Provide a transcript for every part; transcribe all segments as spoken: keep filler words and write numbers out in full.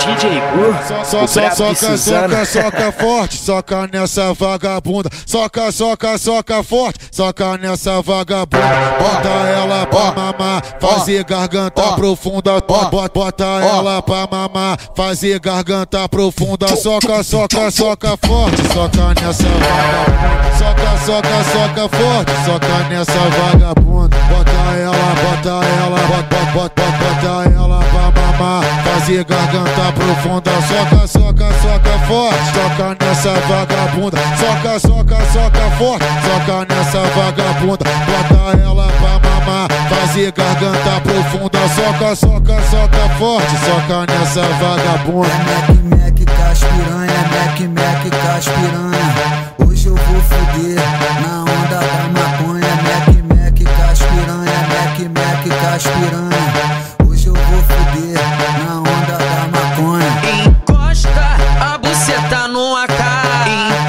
D J Gu, Soca, soca, soca, soca forte, soca nessa vagabunda. Soca, soca, soca forte, soca nessa vagabunda. Bota ela pra mamar, fazer garganta profunda. Bota, bota ela pra mamar, fazer garganta profunda. Soca, soca, soca forte, soca nessa vagabunda. Soca, soca, soca forte, soca nessa vagabunda. Bota ela, bota ela, bota, bota, bota ela pra mamar, fazer garganta profunda. Soca, soca, soca forte, soca nessa vagabunda. Soca, soca, soca forte, soca nessa vagabunda. Bota ela pra mamar, fazer garganta profunda. Soca, soca, soca forte, soca nessa vagabunda. É Mac, Mac, caspiranha, Mac, Mac, caspiranha. Hoje eu vou foder na onda da maconha. Mac, Mac, caspiranha, Mac, Mac, caspiranha. Hoje eu vou foder na onda da maconha. Encosta a buceta no A K.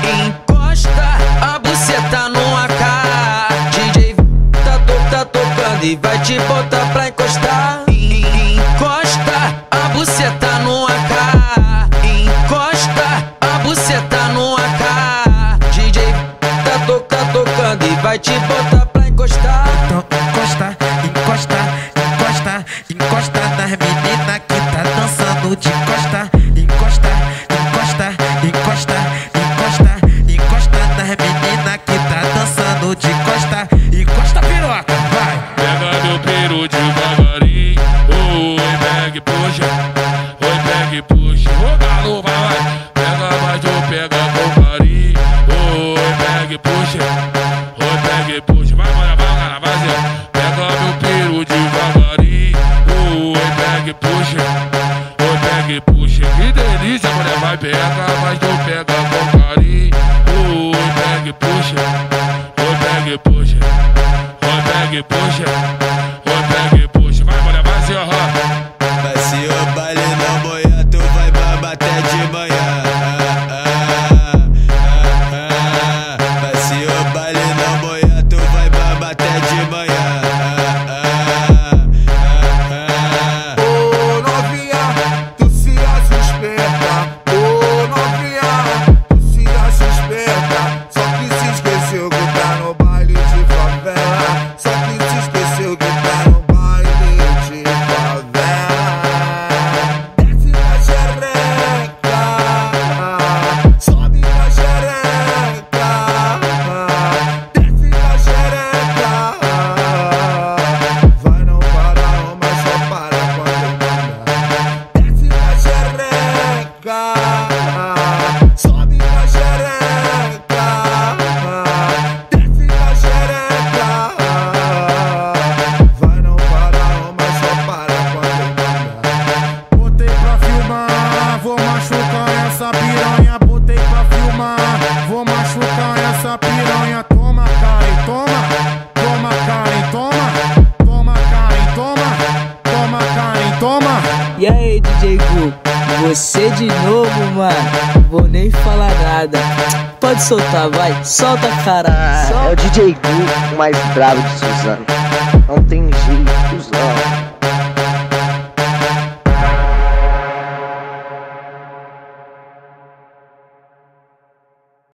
Encosta a buceta no A K. D J tá, to, tá tocando e vai te botar pra encostar. Encosta a buceta no A K. Encosta a buceta no A K. D J tá, to, tá tocando e vai te botar pra encostar. Então encosta, encosta, encosta, encosta nas meninas que tá dançando de costa. Encosta, encosta, encosta, encosta, encosta nas meninas que tá dançando de costa. Encosta piroca, vai! Pega meu peru devagarinho, oi, pega e puxa, oi, pega e puxa, ô galo, vai, vai. Pega mais ou pega com carinho, oi, pega e puxa, oi, pega e puxa, vai, vai, vai, cara, vai, Zé. Pega meu peru devagarinho, oi, pega e puxa, oi, pega e puxa, que delícia, mulher, vai, pega mais ou pega com carinho, oi, pega e puxa, oi, pega e puxa, oi, pega e puxa, oi, pega e puxa, vai, mulher, vai, Zé, ó. Vai ser o baile na boia, tu vai babar até de manhã. Vai ser o baile na boia, tu vai babar até de manhã. Ô novinha, tu se acha esperta. Ô novinha, tu se acha esperta. Só que se esqueceu que tá no baile de favela. Só que se esqueceu que tá no baile de favela. Desce na xereca, sobe na xereca, desce na xereca. Vai não para não, mas só para quando manda. Desce na xereca, sobe na xereca, desce na xereca. Vai não para não, mas só para quando manda. Botei pra filmar, vou machucar essa piranha. Botei pra filmar, vou machucar essa piranha. Toma, Karen, toma, toma, Karen, toma, toma, Karen, toma, toma, Karen, toma. E aí, D J Gu, você de novo, mano. Vou nem falar nada. Pode soltar, vai, solta, caralho. É o D J Gu, o mais bravo de Suzano. Não tem jeito, cuzão.